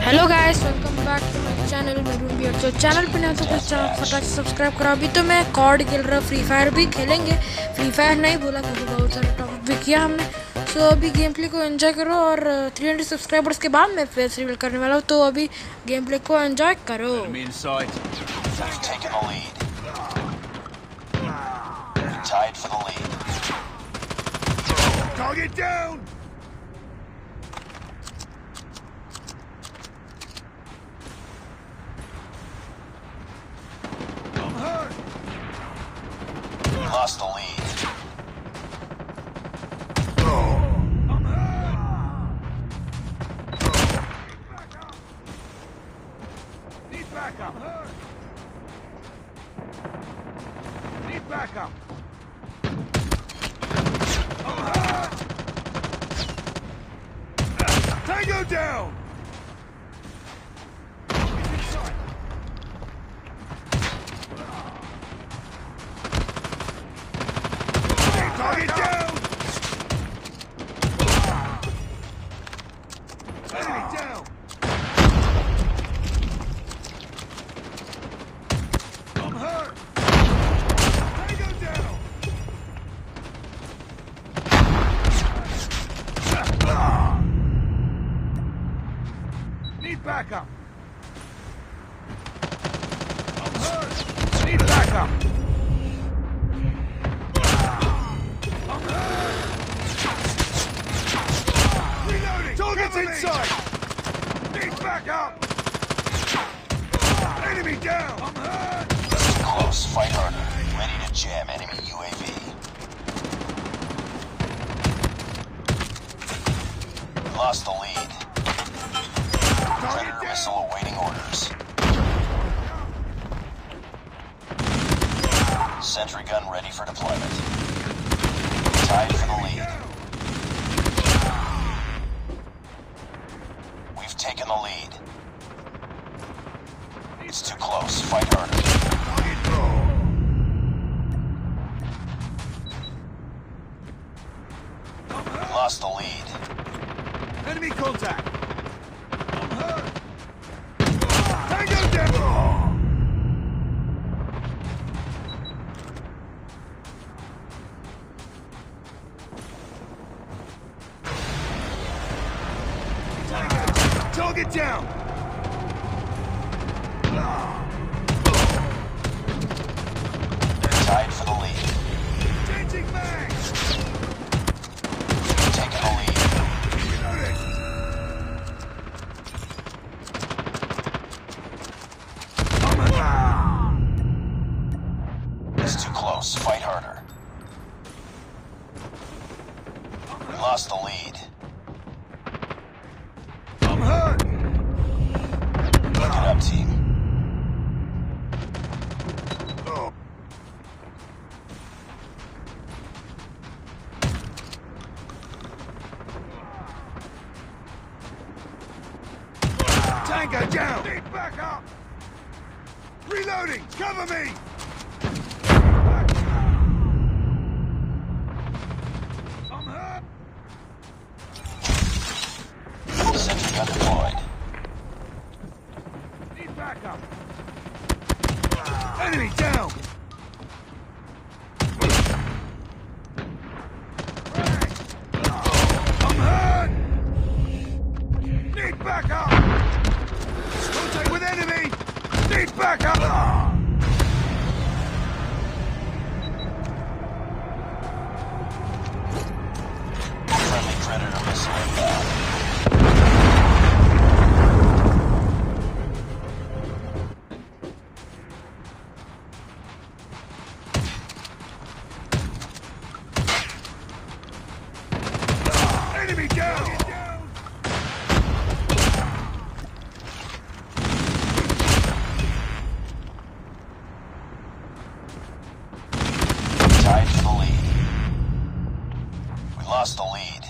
Hello guys, welcome back to my channel. मैं भी तो चैनल पे नहीं तो प्लीज चैनल फटाफट सब्सक्राइब करो। अभी तो मैं कॉर्ड खेल रहा हूँ, फ्री फायर भी खेलेंगे। फ्री फायर नहीं बोला क्योंकि बहुत सारे टॉपिक भी किया हमने। सो अभी गेम प्ले को एंजॉय करो और 300 सब्सक्राइबर्स के बाद मैं फेस रिवील करने वाला हूँ, तो अभी गेम प्ले को एंजॉय करो। Target down! I'm hurt! We lost the lead. I'm hurt! Need backup! Need backup! I'm hurt! Tango down! Target down! Enemy down! I'm hurt! Tango down! Need backup! I'm hurt! Need backup! I'm hurt! Reloading! Target's inside! Need backup! Enemy down! I'm hurt! Too close. Fight harder. Ready to jam enemy UAV. We lost the lead. Predator missile awaiting orders. Sentry gun ready for deployment. Tied for the lead. We've taken the lead. It's too close. Fight harder. We lost the lead. Enemy contact! I'm hurt! Tango down! Target down! Tied for the lead. Changing mags! Taking the lead. Reloading! It's too close. Fight harder. We lost the lead. I'm hurt! Look it up, team. Tango down! Need backup! Reloading! Cover me! I'm hurt! Sentry gun deployed. Need backup! Enemy down! I'm hurt! Need backup! Contact with enemy! Need backup! Friendly Predator missile inbound. Enemy down! Tied for the lead. We lost the lead.